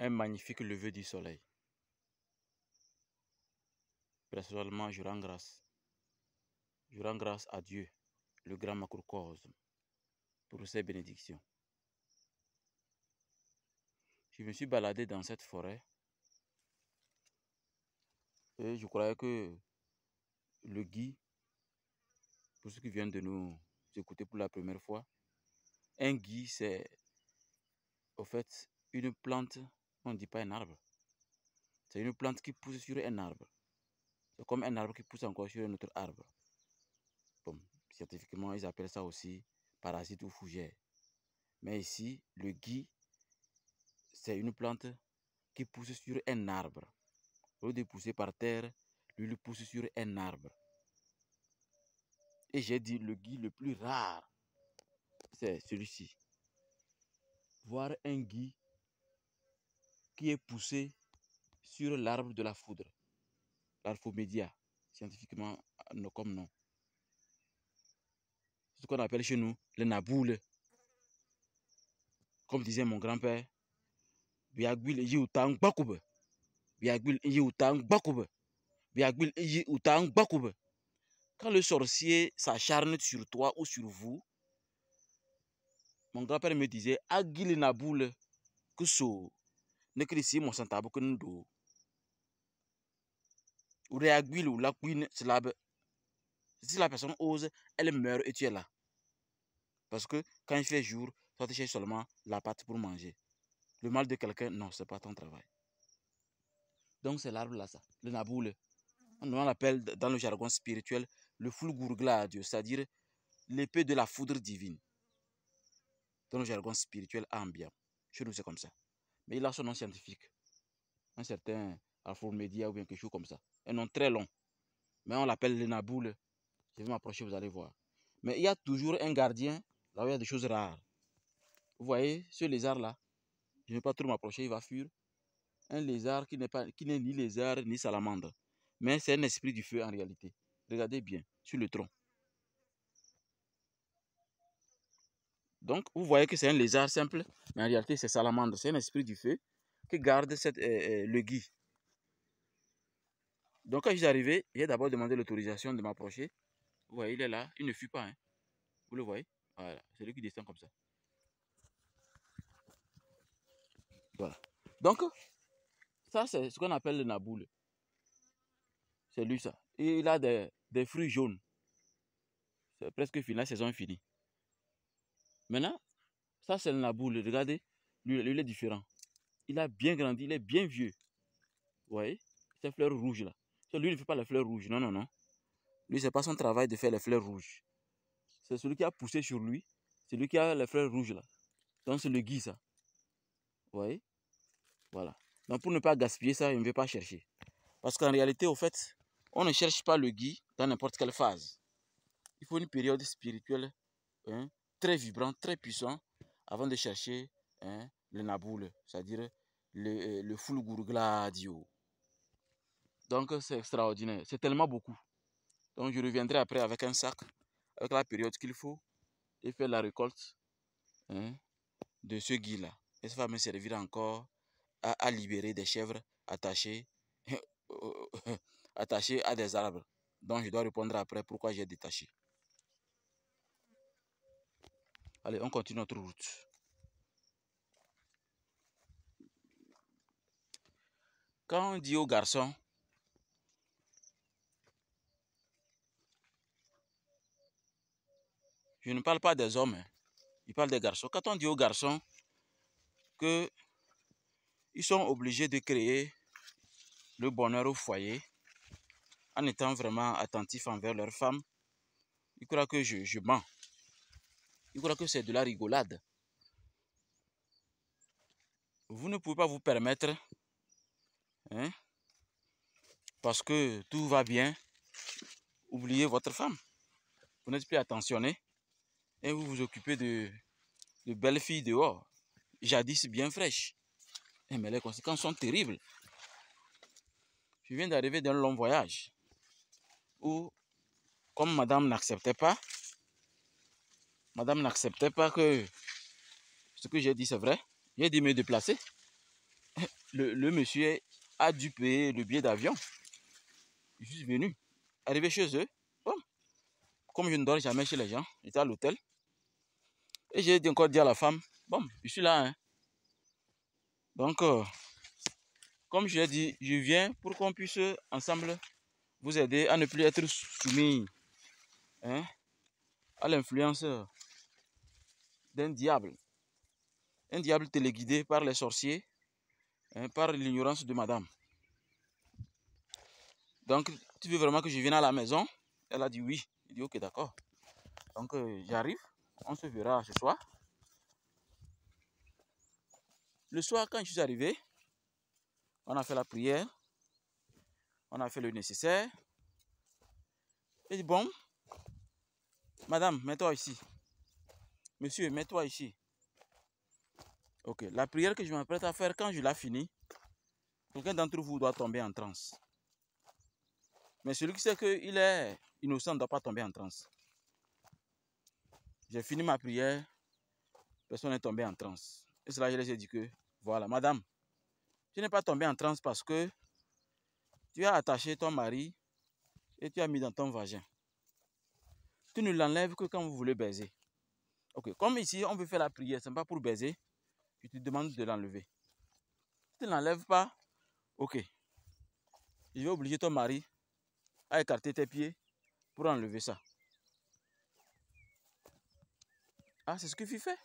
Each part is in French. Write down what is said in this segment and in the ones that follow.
un magnifique lever du soleil. Personnellement, je rends grâce. Je rends grâce à Dieu, le grand macrocosme, pour ses bénédictions. Je me suis baladé dans cette forêt et je croyais que le gui, pour ceux qui viennent de nous écouter pour la première fois, un gui, c'est au fait une plante, on ne dit pas un arbre. C'est une plante qui pousse sur un arbre. C'est comme un arbre qui pousse encore sur un autre arbre. Bon, scientifiquement, ils appellent ça aussi parasite ou fougère. Mais ici, le gui, c'est une plante qui pousse sur un arbre. Au lieu de pousser par terre, lui, il pousse sur un arbre. Et j'ai dit, le gui le plus rare, c'est celui-ci. Voir un gui qui est poussé sur l'arbre de la foudre, l'Arfomédia, scientifiquement comme nom. C'est ce qu'on appelle chez nous le naboule. Comme disait mon grand-père, quand le sorcier s'acharne sur toi ou sur vous, mon grand-père me disait, Agil naboule, que so, ne que ici mon santabo que nous do. Ou réagil ou la queen, c'est là. Si la personne ose, elle meurt et tu es là. Parce que quand il fait jour, toi tu cherches seulement la pâte pour manger. Le mal de quelqu'un, non, c'est pas ton travail. Donc c'est l'arbre là, ça, le naboule. On l'appelle dans le jargon spirituel le fulgurgladio, c'est-à-dire l'épée de la foudre divine. Dans le jargon spirituel ambiant. Chez nous, c'est comme ça. Mais il a son nom scientifique. Un certain Alphomédia ou bien quelque chose comme ça. Un nom très long. Mais on l'appelle le naboule. Je vais m'approcher, vous allez voir. Mais il y a toujours un gardien là où il y a des choses rares. Vous voyez ce lézard-là? Je ne vais pas trop m'approcher, il va fuir. Un lézard qui n'est ni lézard ni salamandre. Mais c'est un esprit du feu en réalité. Regardez bien, sur le tronc. Donc, vous voyez que c'est un lézard simple, mais en réalité, c'est salamandre. C'est un esprit du feu qui garde le gui. Donc, quand je suis arrivé, j'ai d'abord demandé l'autorisation de m'approcher. Vous voyez, il est là, il ne fuit pas. Hein. Vous le voyez? Voilà, c'est lui qui descend comme ça. Voilà. Donc, ça, c'est ce qu'on appelle le naboule. C'est lui, ça. Et il a des fruits jaunes. C'est presque fini, la saison est finie. Maintenant, ça, c'est le naboule. Regardez, lui, il est différent. Il a bien grandi, il est bien vieux. Vous voyez? Ces fleurs rouges là. Lui, il ne fait pas les fleurs rouges. Non, non, non. Lui, c'est pas son travail de faire les fleurs rouges. C'est celui qui a poussé sur lui. C'est lui qui a les fleurs rouges là. Donc, c'est le gui, ça. Vous voyez? Voilà. Donc, pour ne pas gaspiller ça, il ne veut pas chercher. Parce qu'en réalité, au fait, on ne cherche pas le gui dans n'importe quelle phase. Il faut une période spirituelle très vibrante, très puissante, avant de chercher le naboule, c'est-à-dire le fulgurgladio. Donc, c'est extraordinaire. C'est tellement beaucoup. Donc, je reviendrai après avec un sac, avec la période qu'il faut, et faire la récolte de ce gui-là. Et ça va me servir encore à libérer des chèvres attachées, attachées à des arbres. Donc, je dois répondre après pourquoi j'ai détaché. Allez, on continue notre route. Quand on dit aux garçons, je ne parle pas des hommes, je parle des garçons. Quand on dit aux garçons qu'ils sont obligés de créer le bonheur au foyer en étant vraiment attentifs envers leurs femmes, ils croient que je mens. Ils croient que c'est de la rigolade. Vous ne pouvez pas vous permettre, parce que tout va bien, oublier votre femme. Vous n'êtes plus attentionné et vous vous occupez de belles filles dehors, jadis bien fraîches. Mais les conséquences sont terribles. Je viens d'arriver d'un long voyage où, comme madame n'acceptait pas que ce que j'ai dit c'est vrai, j'ai dit me déplacer. le monsieur a dû payer le billet d'avion. Je suis venu. Arrivé chez eux, bon, comme je ne dors jamais chez les gens, j'étais à l'hôtel. Et j'ai encore dit à la femme, bon, je suis là. Hein. Donc, comme je l'ai dit, je viens pour qu'on puisse ensemble vous aider à ne plus être soumis hein, à l'influence d'un diable. Un diable téléguidé par les sorciers, hein, par l'ignorance de madame. Donc, tu veux vraiment que je vienne à la maison? Elle a dit oui. Il dit ok, d'accord. Donc, j'arrive. On se verra ce soir. Le soir, quand je suis arrivé, on a fait la prière. On a fait le nécessaire. Et dit bon, madame, mets-toi ici. Monsieur, mets-toi ici. Ok, la prière que je m'apprête à faire, quand je l'ai finie, quelqu'un d'entre vous doit tomber en transe. Mais celui qui sait qu'il est innocent ne doit pas tomber en transe. J'ai fini ma prière, personne n'est tombé en transe. Et c'est là que je les ai dit que, voilà, madame, tu n'es pas tombé en transe parce que tu as attaché ton mari et tu as mis dans ton vagin. Tu ne l'enlèves que quand vous voulez baiser. Ok, comme ici, on veut faire la prière, ce n'est pas pour baiser, je te demande de l'enlever. Si tu ne l'enlèves pas, ok, je vais obliger ton mari à écarter tes pieds pour enlever ça. Ah, c'est ce que tu fais.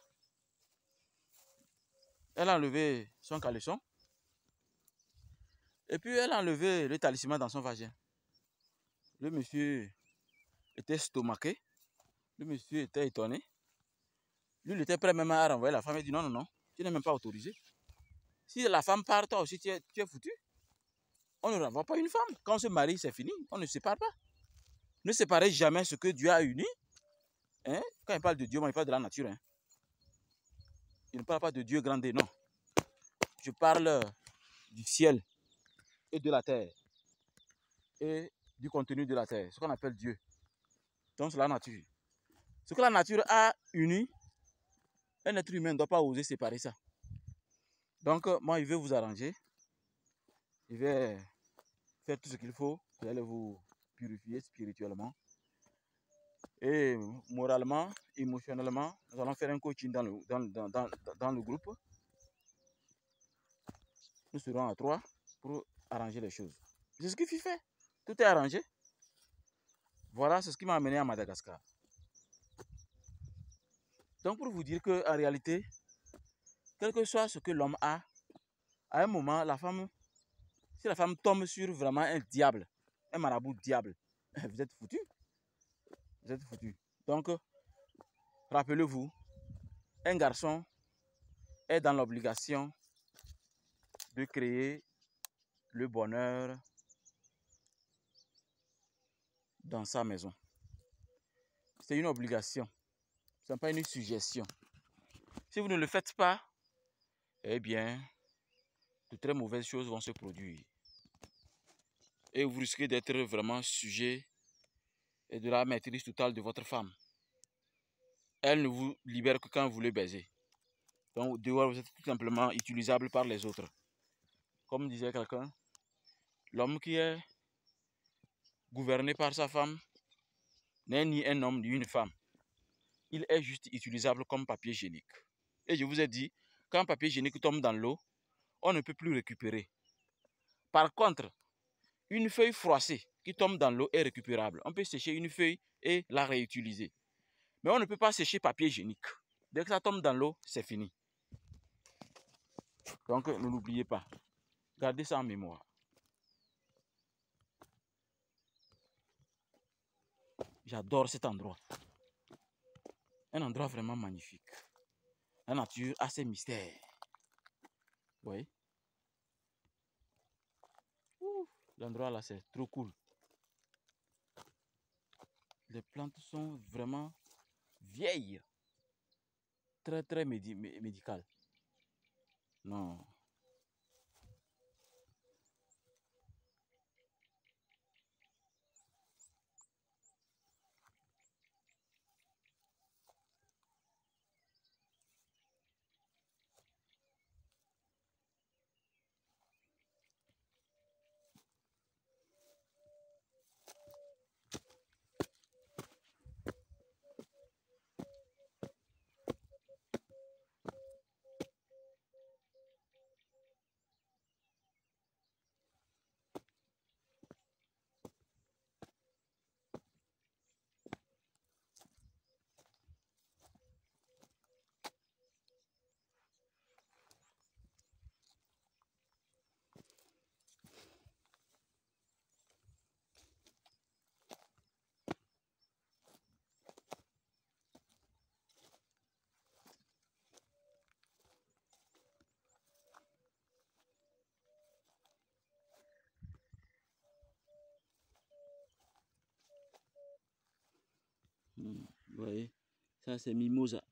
Elle a enlevé son caleçon. Et puis elle a enlevé le talisman dans son vagin. Le monsieur était stomaqué. Le monsieur était étonné. Lui, il était prêt même à renvoyer la femme. Il dit non, non, non, tu n'es même pas autorisé. Si la femme part, toi aussi, tu es foutu. On ne renvoie pas une femme. Quand on se marie, c'est fini. On ne se sépare pas. Ne séparez jamais ce que Dieu a uni. Hein? Quand il parle de Dieu, moi, il parle de la nature. Hein? Il ne parle pas de Dieu grandé, non. Je parle du ciel et de la terre. Et du contenu de la terre. Ce qu'on appelle Dieu. Donc, c'est la nature. Ce que la nature a uni, un être humain ne doit pas oser séparer ça. Donc, moi, je vais vous arranger. Je vais faire tout ce qu'il faut. Vous allez vous purifier spirituellement. Et moralement, émotionnellement, nous allons faire un coaching dans le groupe. Nous serons à 3 pour arranger les choses. C'est ce qu'il fait. Tout est arrangé. Voilà, c'est ce qui m'a amené à Madagascar. Donc, pour vous dire qu'en réalité, quel que soit ce que l'homme a, à un moment, la femme, si la femme tombe sur vraiment un diable, un marabout diable, vous êtes foutu. Vous êtes foutu. Donc, rappelez-vous, un garçon est dans l'obligation de créer le bonheur dans sa maison. C'est une obligation. Ce n'est pas une suggestion. Si vous ne le faites pas, eh bien, de très mauvaises choses vont se produire. Et vous risquez d'être vraiment sujet et de la maîtrise totale de votre femme. Elle ne vous libère que quand vous le baisez. Donc, dehors, vous êtes tout simplement utilisable par les autres. Comme disait quelqu'un, l'homme qui est gouverné par sa femme n'est ni un homme ni une femme. Il est juste utilisable comme papier hygiénique. Et je vous ai dit, quand un papier hygiénique tombe dans l'eau, on ne peut plus récupérer. Par contre, une feuille froissée qui tombe dans l'eau est récupérable. On peut sécher une feuille et la réutiliser. Mais on ne peut pas sécher papier hygiénique. Dès que ça tombe dans l'eau, c'est fini. Donc, ne l'oubliez pas. Gardez ça en mémoire. J'adore cet endroit. Un endroit vraiment magnifique. La nature a ses mystères. Oui. L'endroit là, c'est trop cool. Les plantes sont vraiment vieilles. Très, très médicales. Non. Ça, c'est mimosa.